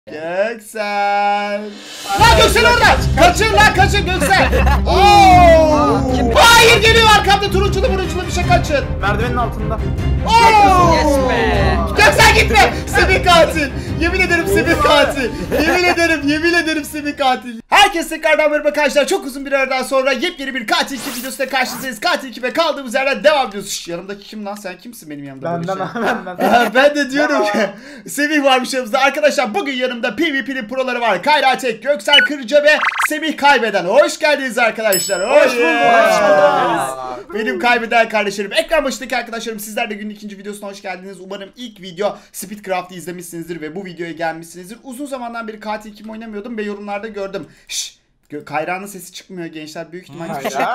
Göksel. Lan Göksel orada. Kaçın lan kaçın Göksel. Oo! Hayır geliyor arkamda turunculu bir şey kaçın. Merdivenin altında. Oo! Yes be. Göksel gitme. Semih katil. Yemin ederim Semih katil. Yemin ederim Semih katil. Herkese tekrardan merhaba arkadaşlar. Çok uzun bir aradan sonra yepyeni bir Katil 2 videosuyla karşınızdayız. Katil 2'ye kaldığımız yerden devam ediyoruz. Şş, yanımdaki kim lan? Sen kimsin benim yanımda? Ben de diyorum ki Semih varmış yanımızda. Arkadaşlar bugün yanımda PvP'nin proları var. Kayra Tek, Göksel Kırca ve Semih Kaybeden. Hoş geldiniz arkadaşlar. Hoş bulduk. Benim kaybeden kardeşlerim. Ekran başındaki arkadaşlarım, sizler de günün ikinci videosuna hoş geldiniz. Umarım ilk video Speedcraft'ı izlemişsinizdir ve bu videoya gelmişsinizdir. Uzun zamandan beri Katil 2 oynamıyordum ve yorumlarda gördüm. Şşş. Kayra'nın sesi çıkmıyor gençler. Büyük ihtimal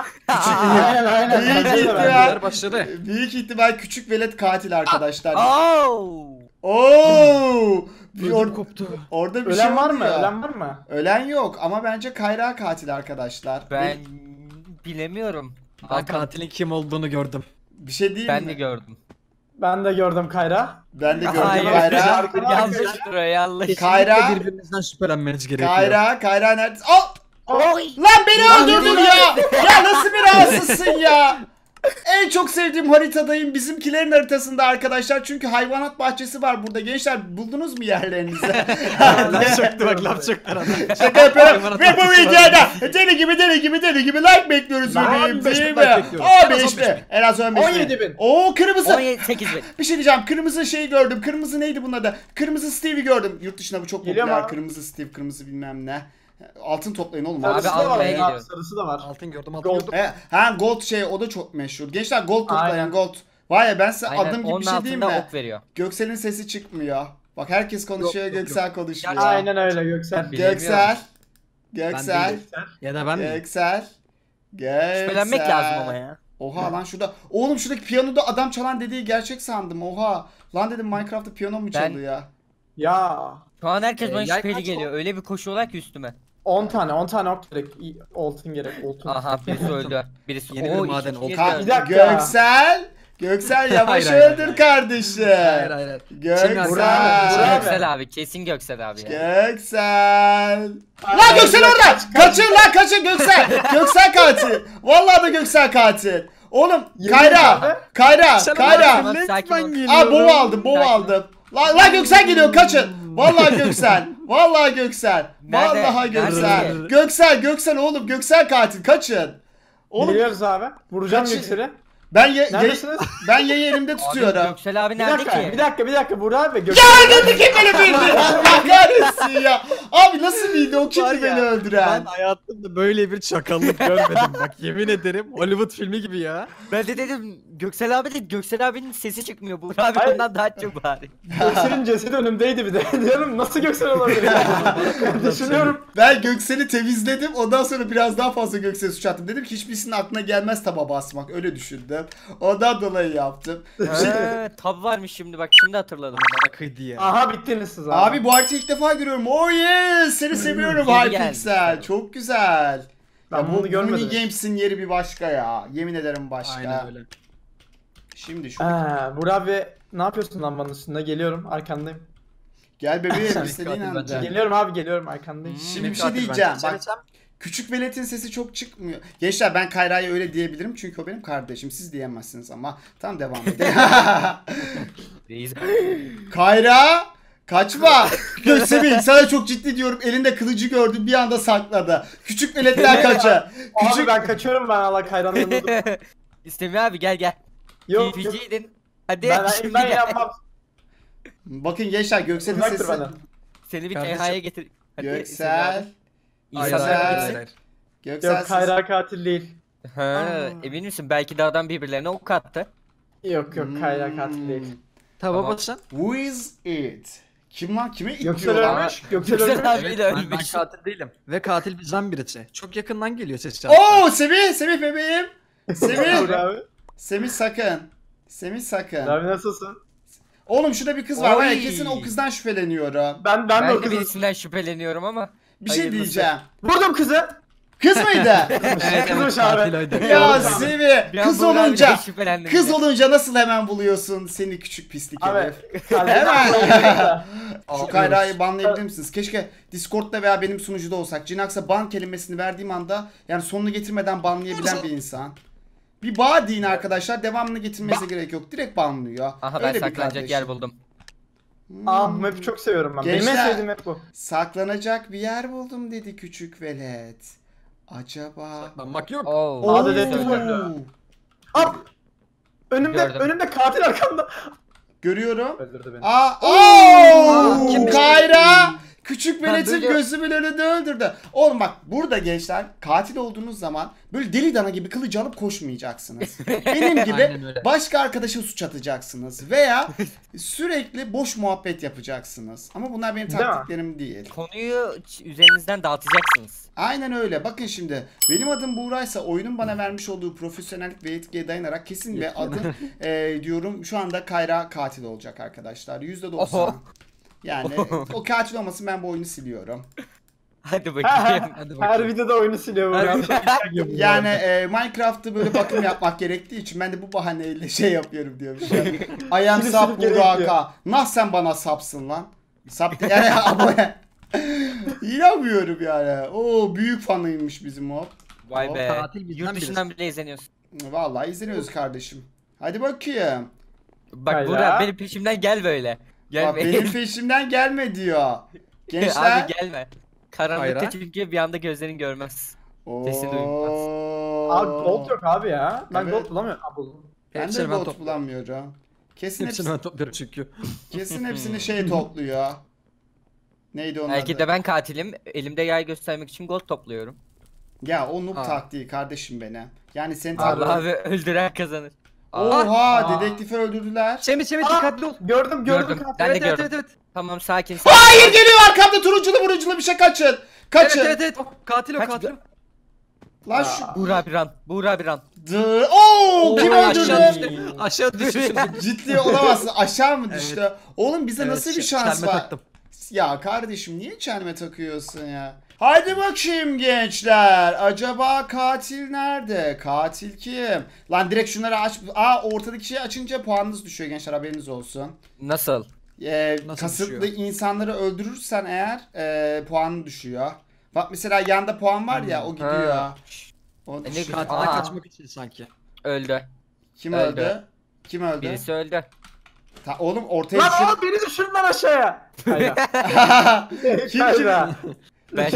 büyük ihtimal küçük velet katil arkadaşlar. Orada bir ölen şey var mı? ya. Ölen var mı? Ölen yok ama bence Kayra katil arkadaşlar. Ben bilemiyorum. Ben katilin kim olduğunu gördüm. Bir şey değil mi? Ben de gördüm. Ben de gördüm Kayra. Ben de gördüm Hayır. Kayra. Yanlış buraya yanlış. Kayra. Birbirinizden şüphelenmeniz gerekiyor. Kayra nerede? Oh! Lan beni öldürdün ya! Ya nasıl bir rahatsızsın ya? En çok sevdiğim haritadayım. Bizimkilerin haritasında arkadaşlar. Çünkü hayvanat bahçesi var burada. Gençler buldunuz mu yerlerinizi? Laf çöktü bak, laf çöktü arada. Şaka yapıyorum. Ve bu videoda deli gibi like bekliyoruz bebeğim. Değil mi? Abi işte. En az 17 bin. Oo kırmızı. 18 bin. Bir şey diyeceğim. Kırmızı şeyi gördüm. Kırmızı neydi bunun adı? Kırmızı Steve'i gördüm. Yurt dışında bu çok Geliyor popüler. mu? Kırmızı Steve, kırmızı bilmem ne. Altın toplayın oğlum. Sarısı da var almaya ya. geliyor. Sarısı da var. Altın gördüm, Gold. Gold şey, o da çok meşhur. Gençler gold toplayan Aynen. gold. Vay ya, ben size Aynen, adım gibi onun bir şey diyeyim altında mi? ok veriyor. Göksel'in sesi çıkmıyor. Bak herkes konuşuyor, Yok, Göksel konuşmuyor. Aynen öyle Göksel. Göksel. Ben Göksel. değilim. Ya da ben mi? Göksel. Şüphelenmek lazım ama ya. Oha lan şurada. Oğlum şuradaki piyanoda adam çalan dediği gerçek sandım. Oha. Lan dedim Minecraft'ta piyano mu çalıyor ya? Ya. Şu an herkes bana Yay şüpheli kaç geliyor. Öyle bir koşuyorlar ki üstüme. 10 tane ok gerek. Olsun gerek. Olsun. Aha birisi öldü. Birisi Yeni bir maden iki oldu. kişi Ka- Bir dakika. Göksel yavaş Hayır, hayır, öldür hayır. kardeşim. Hayır. Göksel. Burak. Göksel abi kesin Göksel abi ya. Göksel. Lan Göksel orada. Kaçın lan kaçın Göksel. Göksel katil. Vallahi da Göksel katil. Oğlum Kayra. Sakin ol. Aa bov aldım. Lan Göksel geliyor, kaçın. Vallahi Göksel. Vallahi Göksel. Nerede? Vallahi Göksel. Nerede? Göksel oğlum, Göksel katil, kaçın. Oğlum Geliyoruz abi. Vuracağım Kaçın. Göksel'i. ben yayı elimde Abi tutuyorum. Göksel abi Bir nerede dakika. ki? Bir dakika. Burak abi. Göksel. Ya dedi kim beni bildi? Allah kahretsin ya. Abi nasıl bildi, o kimdi beni öldüren? Ben hayatımda böyle bir çakallık görmedim bak, yemin ederim. Hollywood filmi gibi ya. Ben de dedim Göksel abi dedi. Göksel abinin sesi çıkmıyor. Burak abi Hayır. ondan daha çok bari. Göksel'in cesedi önümdeydi bir de. Diyorum nasıl Göksel olabilir ya? Düşünüyorum. Ben Göksel'i temizledim. Ondan sonra biraz daha fazla Göksel'e suç attım. Dedim ki hiçbirisinin aklına gelmez taba basmak. Öyle düşündüm. Ondan dolayı yaptım. Tab varmış şimdi bak, şimdi hatırladım. Bana kıydı ya. Aha bittiniz siz abi. Abi bu haritayı ilk defa görüyorum. Oh yes! Seni seviyorum Yeni Hypixel. geldi. Çok güzel. Ben Ya bunu bu görmedim Mini hiç. Games'in yeri bir başka ya. Yemin ederim başka. Aynen öyle. Şimdi şu Burak abi ne yapıyorsun lambanın üstünde? Geliyorum arkandayım. gel bebeğim Sen istediğin katil an. bence. Geliyorum abi geliyorum arkandayım. Şimdi bir şey Katil diyeceğim. bence. Bak, küçük veletin sesi çok çıkmıyor. Gençler ben Kayra'ya öyle diyebilirim çünkü o benim kardeşim. Siz diyemezsiniz ama. Tamam, devam edelim. Reis. Kayra! Kaçma! Semih sana çok ciddi diyorum. Elinde kılıcı gördüm, bir anda sakladı. Küçük veletler kaça. Abi ben kaçıyorum, ben Allah kayranın yanında. İstemiyor abi, gel. Yok. PvP'ydin. Hadi şimdi Ben gel. yapmam. Bakın gençler, Göksel'in Uzaktır sesi. benden. Seni bir Kardeşim. TH'ye getir. Hadi Göksel. İnsanlar Hayır. gitsin. Göksel Yok Kayra katil değil. Ha, emin misin? Belki de adam birbirlerine ok attı. Yok Kayra katil değil. Tamam Tamam. başlan. Who is it? Kim lan? Kime Göksel itiyor lan? ölmüş. Göksel Göksel ölmüş. abi Evet, de ben ölmüş. katil değilim. Ve katil bizden birisi. Çok yakından geliyor ses Oo Semih bebeğim. Semih. Burak abi. Semih sakın. Semih sakın. Abi nasılsın? Oğlum şurada bir kız var. Ben Oy. kesin o kızdan şüpheleniyorum. Ben de Ben o de kızı. birisinden şüpheleniyorum ama. Bir şey Hayırlısı. diyeceğim. Vurdum kızı. Kız mıydı? Evet Kızmış katil abi. oydu. Ya Sevi Bir an kız Buğra olunca abiden şüphelendim kız bir de. olunca nasıl hemen buluyorsun seni küçük pislik Abi. herif. Hemen. Şu Kayra'yı banlayabilir misiniz? Keşke Discord'da veya benim sunucuda olsak. Cinax'a ban kelimesini verdiğim anda yani sonunu getirmeden banlayabilen bir insan. Bir bağ deyin arkadaşlar. Devamını getirmesine gerek yok. Direkt banlıyor. Aha ben Öyle bir saklanacak kardeşim. yer buldum. Aa bu map'i çok seviyorum ben. Benim en Gençler. sevdiğim map bu. Saklanacak bir yer buldum dedi küçük velet. Acaba... Saklanmak yok. Oo. Aa, Oo. dedektif öldü. Hop. Önümde Gördüm. katil arkamda. Görüyorum. Öldürdü beni. Kim Kayra? Küçük veletin duydum. gözümün önünde öldürdü. Oğlum bak burada gençler katil olduğunuz zaman böyle deli dana gibi kılıcı alıp koşmayacaksınız. Benim gibi Aynen öyle. başka arkadaşa suç atacaksınız veya sürekli boş muhabbet yapacaksınız. Ama bunlar benim Değil mi? taktiklerim değil. Konuyu üzerinizden dağıtacaksınız. Aynen öyle. Bakın şimdi benim adım Buğra'ysa oyunun bana vermiş olduğu profesyonellik ve etkiye dayanarak kesin ve adım diyorum şu anda Kayra katil olacak arkadaşlar. %90. Oho. Yani o katil olmasın ben bu oyunu siliyorum. Hadi bakayım. Hadi Her bakayım. videoda oyunu siliyor bu ya. Yani Minecraft'ta böyle bakım yapmak gerektiği için ben de bu bahaneyle şey yapıyorum diyorum. I am Silip sap silip gerekiyor. Buraka. Nah sen bana sapsın lan. Sap yani abone. İnanmıyorum yani. Oo büyük fanıymış bizim o. Vay be. Tatil bizden Yurt dışından bile izleniyorsun. Vallahi izleniyoruz kardeşim. Hadi bakayım. Bak Hayda. Buğra benim peşimden gel böyle. Gel Bak be. benim peşimden gelme diyor. Gençler. Abi gelme. Karanlıkta Hayra. çünkü bir anda gözlerin görmez. Sesi Oo. Abi gold yok abi ya. Ben Evet. gold bulamıyorum. Aa, buldum. Ben de Hepsini ben gold topluyorum. bulamıyorum. Kesin Hepsini ben topluyorum çünkü. kesin hepsini şey topluyor. Neydi onun Belki adı? de ben katilim. Elimde yay göstermek için gold topluyorum. Ya o noob Aa. taktiği kardeşim benim. Yani sen Allah abi öldüren kazanır. Oha Aa. dedektifi öldürdüler. Semih Aa, dikkatli ol. Gördüm Gördüm. katil. Ben de Evet evet gördüm. evet. Evet Tamam sakin. Hayır geliyor arkamda turunculu vurunculu bir şey kaçın. Kaçın. evet evet. Katil o Kaç- katil o. Lan şu. Buğra bir an. Buğra bir an. Oo kim Aşağı öldürdü? düştü. Aşağı düştü. Ciddi olamazsın. Aşağı mı düştü? Evet. Oğlum bize nasıl bir şans çelme var? taktım. Ya kardeşim niye çelme takıyorsun ya? Haydi bakayım gençler. Acaba katil nerede? Katil kim? Lan direkt şunları aç. Aa ortadaki şeyi açınca puanınız düşüyor gençler haberiniz olsun. Nasıl? Kasıtlı düşüyor? insanları öldürürsen eğer puanın düşüyor. Bak mesela yanda puan var ya o gidiyor. Ha. O ne düşüyor. güzel. Katilden Aa. kaçmak için sanki. Öldü. Kim Öldü. öldü? Kim öldü? Birisi öldü. Oğlum ortaya Lan düşür. aa, beni düşürün lan aşağıya. Hayda. kim? Hayda. Ben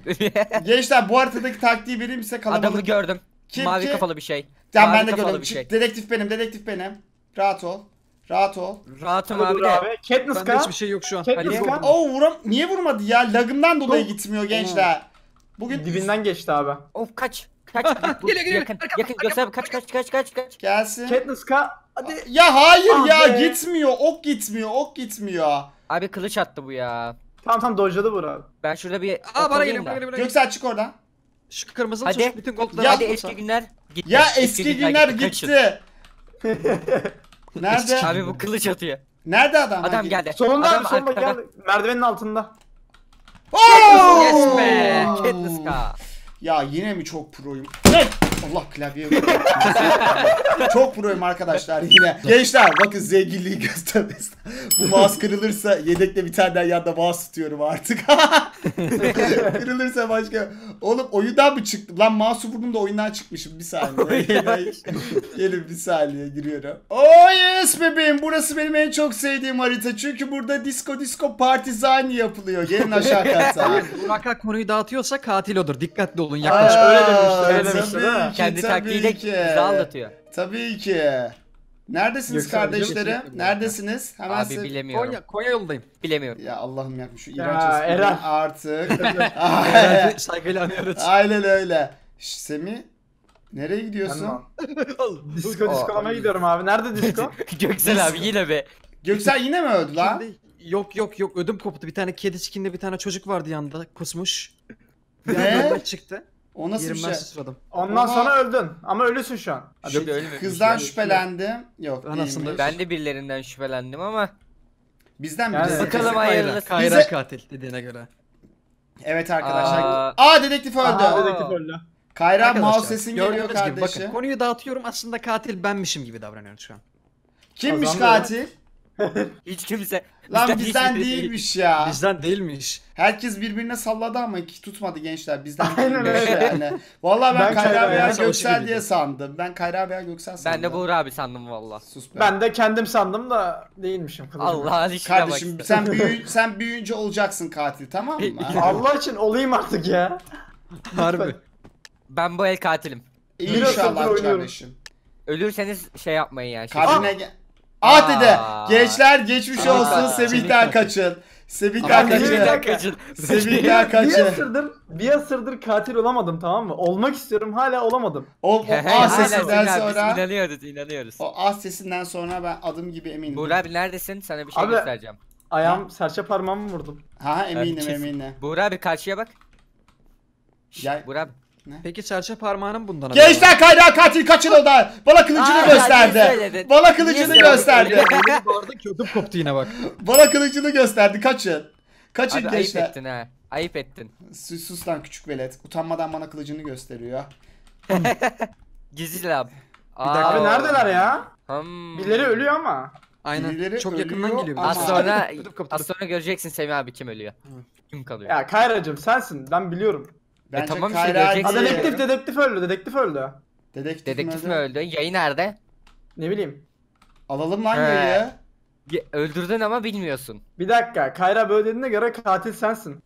Gençler bu haritadaki taktiği vereyim size adamı kalabalık. gördüm. Kim, Mavi kim? kafalı bir şey. Tamam Mavi ben de kafalı gördüm. bir şey. Dedektif benim, dedektif benim. Rahat ol. Rahat ol. Rahatım Hadi abi dur de. abi. Katniss Bende Ka. hiçbir şey yok şu an. Katniss Hadi. Ka. Oo niye vurmadı ya? Lagımdan dolayı Çok- gitmiyor gençler. Bugün Dibinden geçti abi. Of kaç. Kaç. Bu- Geliyor, geliyor. Yakın. Yakın göster. Kaç. gelsin. Katniss Ka. Hadi. Ya hayır Ah ya be. gitmiyor. Ok gitmiyor. Ok gitmiyor. Abi kılıç attı bu ya. Tamam dojladı vur abi. Ben şurada bir Aa ok bana alayım geliyor da. bana geliyor. Göksel çık oradan. Şu kırmızılı Hadi. çocuk bütün goldları Ya- Hadi aldı. eski günler gitti. Ya eski günler kaçın. gitti. Nerede? Abi bu kılıç atıyor. Nerede adam? Adam Hadi. geldi. Sonunda Adam abi sonunda arkada. geldi. Merdivenin altında. Oo! Yes be. Katniss Ka. Ya yine mi çok proyum? Evet. Allah klavyeye vurdu. Çok proyum arkadaşlar yine. Gençler bakın zenginliği göstermez. Bu mouse kırılırsa yedekte bir tane daha yanda mouse tutuyorum artık. Kırılırsa başka. Oğlum oyundan mı çıktım? Lan mouse'u vurdum da oyundan çıkmışım. Bir saniye. Gelin bir saniye giriyorum. Oh yes bebeğim. Burası benim en çok sevdiğim harita. Çünkü burada disco partizani yapılıyor. Gelin aşağı kata. Burak'a konuyu dağıtıyorsa katil odur. Dikkatli olun Aa, yaklaşık. öyle demişti, öyle tabii demişti, değil mi? ki, Kendi tabii taktiğiyle ki. bizi aldatıyor. Tabii ki. Neredesiniz Göksel, kardeşlerim? Göksel. Neredesiniz? Hemen Abi size- bilemiyorum. Konya yolundayım. Bilemiyorum. Ya Allah'ım yapmış şu Ya, iğrenç espriyi Eren. artık. Herhalde saygıyla anıyoruz. Aynen öyle. Semih nereye gidiyorsun? Diskolamaya gidiyorum abi. Nerede disko? Göksel abi yine be. Göksel yine mi öldü lan? Şimdi, yok ödüm koptu. Bir tane kedi skinli bir tane çocuk vardı yanında kusmuş. Bir Ne? anda çıktı. O nasıl bir Yerimden şey? sıçradım. Ondan Ama- sonra öldün. Ama ölüsün şu an. Şimdi ölmemiş Kızdan yani. şüphelendim. Yok Anasını değilmiş. Ben de birilerinden şüphelendim ama Bizden Yani- birisi. Bakalım Kayra, hayırlısı. Kayra Bize- katil dediğine göre. Evet arkadaşlar. Aa. Aa dedektif öldü. Aha, dedektif öldü. Kayra Arkadaşlar, mouse sesin geliyor gördüğünüz gibi kardeşim. bakın konuyu dağıtıyorum, aslında katil benmişim gibi davranıyorum şu an. Kimmiş Kazandı. katil? Hiç kimse. Lan bizden hiçbiri değil. değilmiş ya. Bizden değilmiş. Herkes birbirine salladı ama ki tutmadı gençler. Bizden Aynen değilmiş öyle. yani. Vallahi ben Ben Kayra Kayra veya ya, Göksel o diye şekilde. sandım. Ben Kayra veya Göksel sandım. Ben de Buğra abi sandım valla. Sus be. Ben de kendim sandım da değilmişim. kılıcım. Allah'ın işine Kardeşim bak. sen büyüyünce olacaksın katil, tamam mı? Allah için olayım artık ya. Harbi. Ben bu el katilim. İnşallah saattir oynuyorum. kardeşim. Ölürseniz şey yapmayın yani. Şey Kabiline gel. Ah dedi. Aa. Gençler geçmiş Aa. olsun. Semih'ten Semih kaçın. Semih'ten Semih'ten kaçın. kaçın. Semih'ten kaçın. Bir asırdır katil olamadım, tamam mı? Olmak istiyorum, hala olamadım. O He he, A hala sesinden Sinan, biz sonra inanıyoruz. o A sesinden sonra ben adım gibi eminim. Buğra abi neredesin? Sana bir şey Abi- göstereceğim. Ayağım serçe parmağımı vurdum. Ha eminim Kesin. eminim. Buğra abi karşıya bak. Gel. Buğra abi. Peki serçe parmağının bundan Gençler Kayra katil kaçın odan. Bana kılıcını Aa, niye gösterdi. söyledin? Bana Niye kılıcını söyledin? gösterdi. Bu arada kötüm koptu yine bak. Bana kılıcını gösterdi. Kaçın. Kaçın Abi ayıp gençler. ettin ha. Ayıp ettin. Sus lan küçük velet. Utanmadan bana kılıcını gösteriyor. Gizli abi. dakika. Abi neredeler ya? Hmm. Birileri ölüyor ama. Aynen. Birileri Çok yakından ölüyor geliyor. ama- Az sonra Ödüm koptu. az sonra göreceksin Semih abi kim ölüyor. Kim kalıyor? Ya Kayracığım sensin, ben biliyorum. Bence tamam işte, Kayra göreceksin. Ha, değil. dedektif öldü, dedektif öldü. Dedektif mi öldü? Yayı nerede? Ne bileyim. Alalım lan He. yayı. Öldürdün ama bilmiyorsun. Bir dakika, Kayra böyle dediğine göre katil sensin.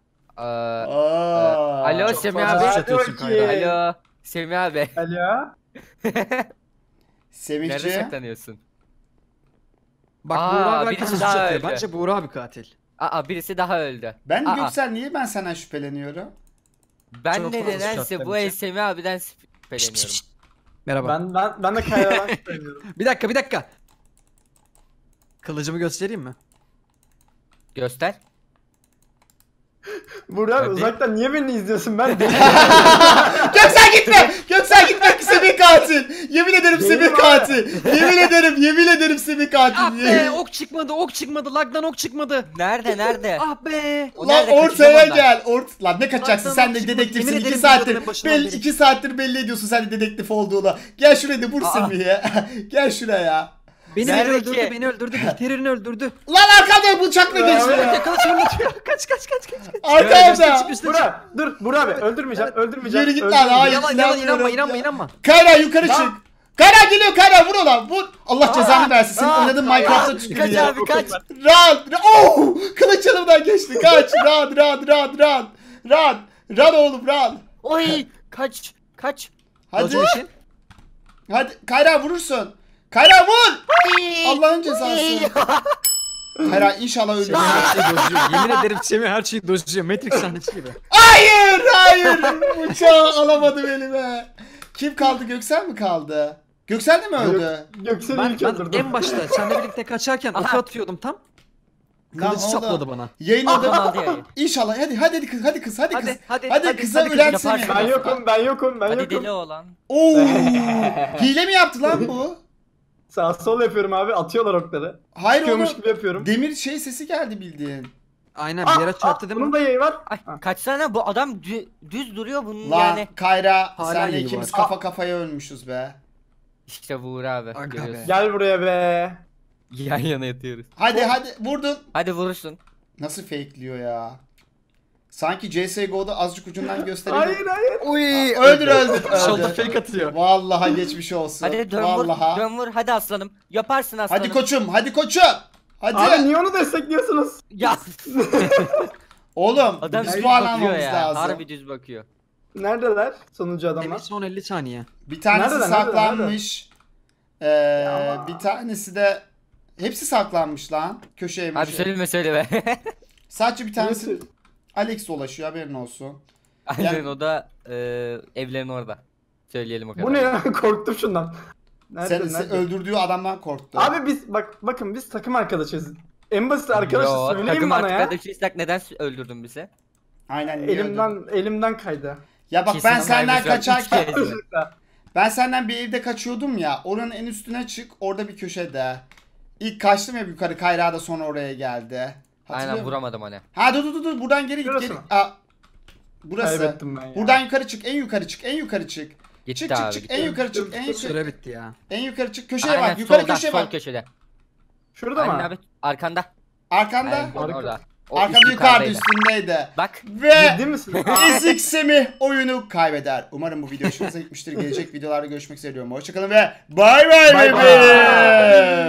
Alo Çok Semih fazla abi. suç atıyorsun Hadi bakayım. Kayra. Alo Semih abi. Alo. Nerede Semihci. saklanıyorsun? Bak Aa, Buğra abi birisi herkes suç daha atıyor. öldü. Bence Buğra abi katil. Aa birisi daha öldü. Ben Aa, Göksel niye ben senden şüpheleniyorum? Ben Çok de fazla nedense şartlar bu el için. Semih abiden şüpheleniyorum. Merhaba. Ben de Kayra'dan şüpheleniyorum. Bir dakika. Kılıcımı göstereyim mi? Göster. Burada Hadi. uzaktan niye beni izliyorsun, ben deli. Göksel gitme! Göksel gitme! Semih katil! Yemin ederim Değilim Semih abi. katil! Yemin ederim Semih katil! Ah be, ok çıkmadı. Lagdan ok çıkmadı. Nerede? Ah be. O Lan nerede? ortaya Kaçacağım ondan. gel. Lan ne kaçacaksın? Lan Sen sana de çıkmadı. dedektifsin. Yemin 2 ederim saattir. biliyordum en başından beri. 2 saattir belli ediyorsun sen de dedektif olduğunu. Gel şuraya da vur Aa. Semih'e. Gel şuraya. Beni Nerede öldürdü, ki? beni öldürdü. Bihter'ini öldürdü. Lan arkamda bıçakla geçti. Kılıç fırlatıyor. Kaç. Arkamda. Burak, dur Burak abi, öldürmeyeceğim. Yürü git lan. Hayır. Yalan, inanmıyorum. inanma. Kayra yukarı Lan. çık. Kayra geliyor Kayra vur ona. Vur. Allah cezanı versin. Senin oynadığın Minecraft'ta Kaç tükürüyor. abi kaç. Oh! Kılıç yanımdan geçti. Kaç. Run oğlum run. Oy kaç. Hadi. Kılıcım için. Hadi Kayra vurursun. Kayra vur. Allah'ın cezası. Kayra inşallah Semih öldürür. her şeyi dozuyor. Yemin ederim Semih her şeyi dozuyor. Matrix sahnesi gibi. Hayır. Bıçağı alamadım elime. Kim kaldı? Göksel mi kaldı? Göksel de mi öldü? Göksel'i ilk Ben öldürdüm. en başta seninle birlikte kaçarken Aha. ok atıyordum tam. Lan Kılıç oğlum. sapladı bana. Yayın Adam odası. aldı yayı. İnşallah. Hadi kız. Hadi kız. Hadi, Kıza hadi, ölen yaparsın. Semih. Ben yokum. Hadi deli oğlan. Oo! Hile mi yaptı lan bu? Sağ sol yapıyorum abi, atıyorlar okları. Hayır Çıkıyormuş oğlum. gibi yapıyorum. Demir sesi geldi bildiğin. Aynen bir yere çarptı değil Bunun mi? da yayı var. Ay kaçsana bu adam düz duruyor bunun Lan yani. Kayra Hala senle yayı ikimiz var. kafa kafaya ölmüşüz be. İşte Buğur abi. Aga Görüyorsun. be. Gel buraya be. Yan yana yatıyoruz. Hadi vurdun. Hadi vurursun. Nasıl fakeliyor ya? Sanki CSGO'da azıcık ucundan gösteriyor. Hayır. Uy. Öldür. Shoulder fake atıyor. Vallahi geçmiş olsun. Hadi dön Vallahi. vur hadi aslanım. Yaparsın aslanım. Hadi koçum. Hadi. Abi niye onu destekliyorsunuz? Ya Oğlum adam biz düz puan bakıyor almamız ya. lazım. Harbi düz bakıyor. Neredeler sonuncu Emir adamlar? son 50 saniye. Bir tanesi Nerede? saklanmış. ama- Bir tanesi de hepsi saklanmış lan. Köşeye Abi söyleme. Sadece bir tanesi Neyse. Alex dolaşıyor haberin olsun. Aynen o da evlerin orada. Söyleyelim o kadar. Bu ne ya? Korktum şundan. Nerede? Sen öldürdüğü adamdan korktu. Abi biz bakın biz takım arkadaşız. En basit arkadaşız, Yo, söyleyin takım bana ya. arkadaşıysak neden öldürdün bizi? Aynen niye öldürdün? Elimden kaydı. Ya bak Kesin ben senden haberimiz var. kaçarken Üç kez. ben senden bir evde kaçıyordum ya. Oranın en üstüne çık. Orada bir köşede. İlk kaçtım ya yukarı. Kayra da sonra oraya geldi. Hatırlıyor Aynen musun? vuramadım hani. Ha dur. Buradan geri git. Şurası Geri. mı? Aa, Burası. Kaybettim ben ya. Buradan yukarı çık. En yukarı çık. En yukarı çık. Gitti Çık çık abi. çık. En yukarı çık. En yukarı. Süre bitti ya. En yukarı çık. Köşeye Aynen, bak. Yukarı solda, köşeye sol bak. köşede. Şurada Aynen mı? abi arkanda. Arkanda. Aynen, orada. O Arkanda üst yukarıda yukarıdaydı. üstündeydi. Bak. Ve Ciddi misin? Ezik Semih oyunu kaybeder. Umarım bu video hoşunuza gitmiştir. Gelecek videolarda görüşmek üzere diyorum. Hoşçakalın ve bay bay Bay bay. bebeğim.